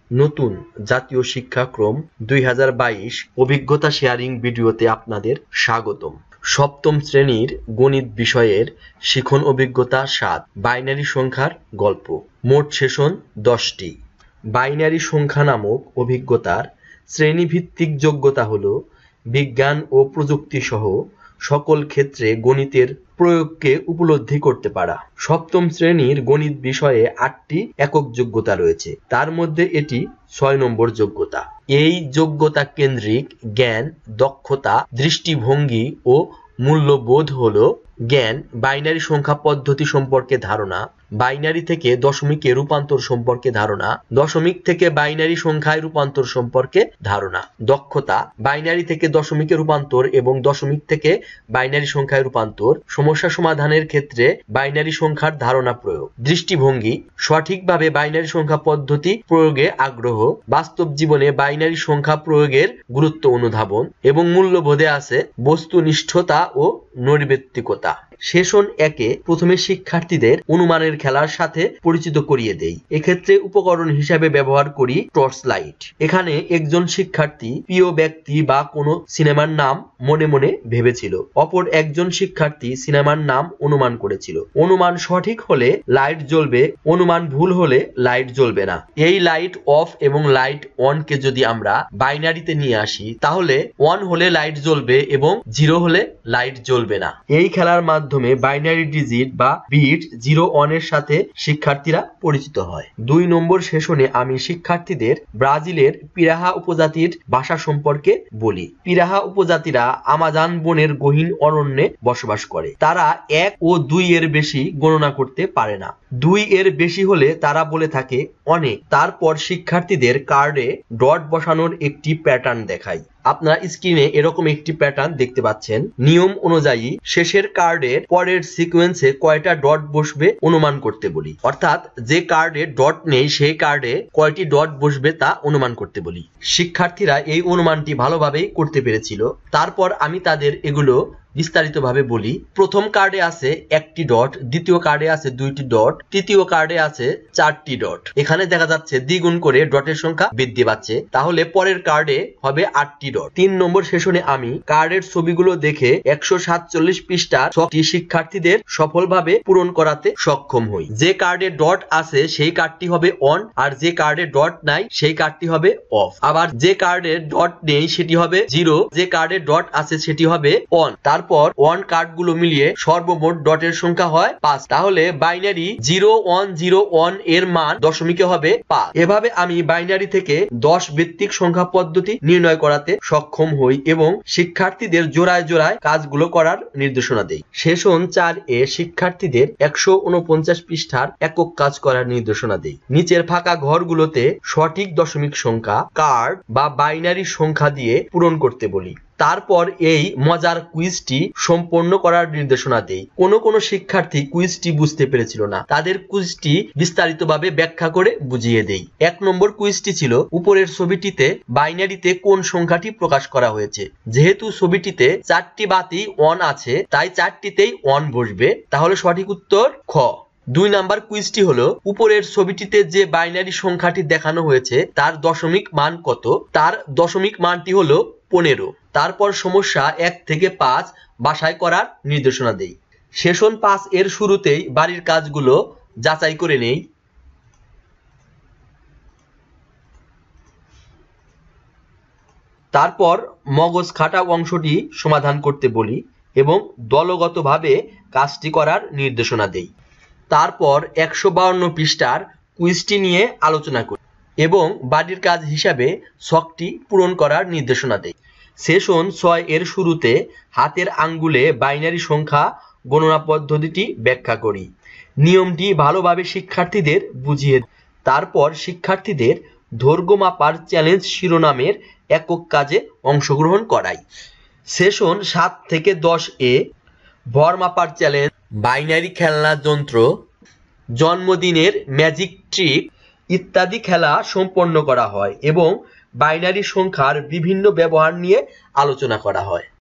নতুন জাতীয় শিক্ষাক্রম 2022 অভিজ্ঞতা শেয়ারিং ভিডিওতে আপনাদের স্বাগতম। সপ্তম শ্রেণীর গণিত বিষয়ের শিখন অভিজ্ঞতা 7 বাইনারি সংখ্যার গল্প। মোট সেশন 10টি। বাইনারি সংখ্যা নামক অভিজ্ঞতার শ্রেণীভিত্তিক যোগ্যতা হলো বিজ্ঞান ও প্রযুক্তি সহ সকল ক্ষেত্রে গণিতের প্রয়োগকে উপলব্ধি করতে পারা। সপ্তম শ্রেণীর গণিত বিষয়ে 8টি একক যোগ্যতা রয়েছে, তার মধ্যে এটি 6 নম্বর যোগ্যতা। এই যোগ্যতা কেন্দ্রিক জ্ঞান, দক্ষতা, দৃষ্টিভঙ্গি ও মূল্যবোধ হলো জ্ঞান, বাইনারি সংখ্যা পদ্ধতি সম্পর্কে ধারণা, বাইনারি থেকে দশমিকে রূপান্তর সম্পর্কে ধারণা, দশমিক থেকে বাইনারি সংখ্যায় রূপান্তর সম্পর্কে ধারণা, দক্ষতা, বাইনারি থেকে দশমিকে রূপান্তর এবং দশমিক থেকে বাইনারি সংখ্যায় রূপান্তর, সমস্যা সমাধানের ক্ষেত্রে বাইনারি সংখ্যার ধারণা প্রয়োগ, দৃষ্টিভঙ্গি, সঠিকভাবে বাইনারি সংখ্যা পদ্ধতি প্রয়োগে আগ্রহ, বাস্তব জীবনে বাইনারি সংখ্যা প্রয়োগের গুরুত্ব অনুধাবন এবং মূল্যবোধে আছে বস্তুনিষ্ঠতা ও নৈর্ব্যক্তিকতা। সেশন 1-এ প্রথমে শিক্ষার্থীদের অনুমানের খেলার সাথে পরিচিত করিয়ে দেই। এক্ষেত্রে উপকরণ হিসাবে ব্যবহার করি টর্চ লাইট। এখানে একজন শিক্ষার্থী প্রিয় ব্যক্তি বা কোনো সিনেমার নাম মনে মনে ভেবেছিল, অপর একজন শিক্ষার্থী সিনেমার নাম অনুমান করেছিল। অনুমান সঠিক হলে লাইট জ্বলবে, অনুমান ভুল হলে লাইট জ্বলবে না। এই লাইট অফ এবং লাইট অন কে যদি আমরা বাইনারিতে নিয়ে আসি তাহলে 1 হলে লাইট জ্বলবে এবং 0 হলে লাইট জ্বলবে না। এই খেলার মাধ্যমে বাইনারি ডিজিট বা বিট 0-1 এর সাথে শিক্ষার্থীরা পরিচিত হয়। 2 নম্বর সেশনে আমি শিক্ষার্থীদের ব্রাজিলের পিরাহা উপজাতির ভাষা সম্পর্কে বলি। পিরাহা উপজাতিরা আমাজন বনের গহীন অরণ্যে বসবাস করে। তারা 1 ও 2 এর বেশি গণনা করতে পারে না। 2 এর বেশি হলে তারা বলে থাকে অনেক। তারপর শিক্ষার্থীদের কার্ডে ডট বসানোর একটি প্যাটার্ন দেখাই। আপনারা স্ক্রিনে এরকম একটি প্যাটার্ন দেখতে পাচ্ছেন। নিয়ম অনুযায়ী শেষের কার্ডের পরের সিকোয়েন্সে কয়টা ডট বসবে অনুমান করতে বলি, অর্থাৎ যে কার্ডে ডট নেই সেই কার্ডে কয়টি ডট বসবে তা অনুমান করতে বলি। শিক্ষার্থীরা এই অনুমানটি ভালোভাবেই করতে পেরেছিল। তারপর আমি তাদের এগুলো বিস্তারিতভাবে বলি। প্রথম কার্ডে আছে 1টি ডট, দ্বিতীয় কার্ডে আছে 2টি ডট, তৃতীয় কার্ডে আছে 4টি ডট। এখানে দেখা যাচ্ছে দ্বিগুণ করে ডটের সংখ্যা বৃদ্ধি পাচ্ছে, তাহলে পরের কার্ডে হবে 8টি ডট। 3 নম্বর সেশনে আমি কার্ডের ছবিগুলো দেখে 147 পৃষ্ঠার ছকটি শিক্ষার্থীদের সফলভাবে পূরণ করাতে সক্ষম হই। যে কার্ডে ডট আছে সেই কার্ডটি হবে অন, আর যে কার্ডে ডট নাই সেই কার্ডটি হবে অফ। আবার যে কার্ডে ডট নেই সেটি হবে 0, যে কার্ডে ডট আছে সেটি হবে অন। তারপর 1 কার্ডগুলো মিলিয়ে সর্বমোট ডটের সংখ্যা হয় 5। তাহলে বাইনারি 0101 এর মান দশমিকে হবে 5। এভাবে আমি বাইনারি থেকে 10 ভিত্তিক সংখ্যা পদ্ধতি নির্ণয় করাতে সক্ষম হই এবং শিক্ষার্থীদের জোড়ায় জোড়ায় কাজগুলো করার নির্দেশনা দেই। সেশন 4-এ শিক্ষার্থীদের 149 পৃষ্ঠার একক কাজ করার নির্দেশনা দেই। নিচের ফাঁকা ঘরগুলোতে সঠিক দশমিক সংখ্যা, কার্ড বা বাইনারি সংখ্যা দিয়ে পূরণ করতে বলি। তারপর এই মজার কুইজটি সম্পন্ন করার নির্দেশনা দেই। কোনো শিক্ষার্থী কুইজটি বুঝতে পেরেছিল না, তাদের কুইজটি বিস্তারিতভাবে ব্যাখ্যা করে বুঝিয়ে দেই। 1 নম্বর কুইজটি ছিল উপরের ছবিটিতে বাইনারিতে কোন সংখ্যাটি প্রকাশ করা হয়েছে। যেহেতু ছবিটিতে 4টি বাতি অন আছে তাই 4টিতেই অন বসবে, তাহলে সঠিক উত্তর খ। 2 নাম্বার কুইজটি হলো উপরের ছবিটিতে যে বাইনারি সংখ্যাটি দেখানো হয়েছে তার দশমিক মান কত। তার দশমিক মানটি হলো 15। তারপর সমস্যা 1 থেকে 5 বাছাই করার নির্দেশনা দেই। সেশন 5 এর শুরুতেই বাড়ির কাজগুলো যাচাই করে নেই। তারপর মগজ খাটা অংশটি সমাধান করতে বলি এবং দলগতভাবে কাজটি করার নির্দেশনা দেই। তারপর 152 পৃষ্ঠার কুইজটি নিয়ে আলোচনা করি এবং বাড়ির কাজ হিসাবে ছকটি পূরণ করার নির্দেশনা দেই। সেশন 6 এর শুরুতে হাতের আঙ্গুলে বাইনারি সংখ্যা গণনা পদ্ধতিটি ব্যাখ্যা করি। নিয়মটি ভালোভাবে শিক্ষার্থীদের বুঝিয়ে দিই। তারপর শিক্ষার্থীদের দৈর্ঘ্য মাপার চ্যালেঞ্জ শিরোনামের একক কাজে অংশগ্রহণ করাই। সেশন 7 থেকে 10-এ ভর মাপার চ্যালেঞ্জ, বাইনারি খেলনা যন্ত্র, জন্মদিনের ম্যাজিক ট্রিক ইত্যাদি খেলা সম্পন্ন করা হয় এবং বাইনারি সংখ্যার বিভিন্ন ব্যবহার নিয়ে আলোচনা করা হয়।